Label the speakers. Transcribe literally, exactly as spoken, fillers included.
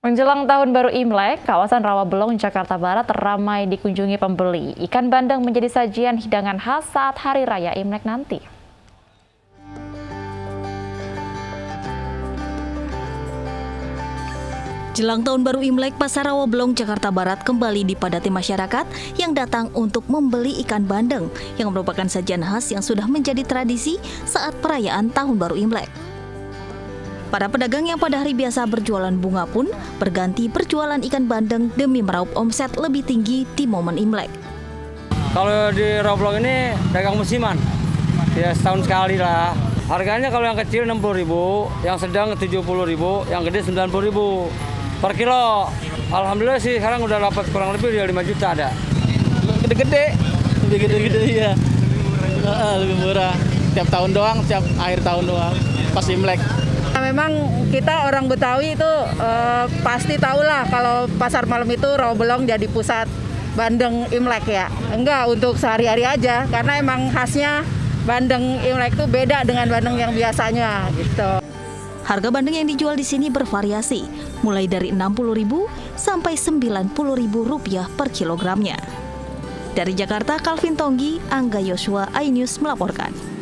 Speaker 1: Menjelang Tahun Baru Imlek, kawasan Rawabelong, Jakarta Barat ramai dikunjungi pembeli. Ikan bandeng menjadi sajian hidangan khas saat Hari Raya Imlek nanti.
Speaker 2: Jelang Tahun Baru Imlek, Pasar Rawabelong, Jakarta Barat kembali dipadati masyarakat yang datang untuk membeli ikan bandeng yang merupakan sajian khas yang sudah menjadi tradisi saat perayaan Tahun Baru Imlek. Para pedagang yang pada hari biasa berjualan bunga pun berganti berjualan ikan bandeng demi meraup omset lebih tinggi di momen Imlek.
Speaker 3: Kalau di Rawabelong ini dagang musiman, ya setahun sekali lah. Harganya kalau yang kecil enam puluh ribu, yang sedang tujuh puluh ribu, yang gede sembilan puluh ribu per kilo. Alhamdulillah sih sekarang udah dapat kurang lebih lima juta ada.
Speaker 4: Gede-gede, lebih gede-gede ya. Lebih murah. Tiap tahun doang, tiap akhir tahun doang, pas Imlek.
Speaker 5: Memang kita orang Betawi itu uh, pasti tahulah kalau pasar malam itu Rawabelong jadi pusat bandeng Imlek ya. Enggak, untuk sehari-hari aja karena emang khasnya bandeng Imlek itu beda dengan bandeng yang biasanya gitu.
Speaker 2: Harga bandeng yang dijual di sini bervariasi, mulai dari enam puluh ribu sampai sembilan puluh ribu rupiah per kilogramnya. Dari Jakarta, Calvin Tonggi, Angga Yosua, iNews melaporkan.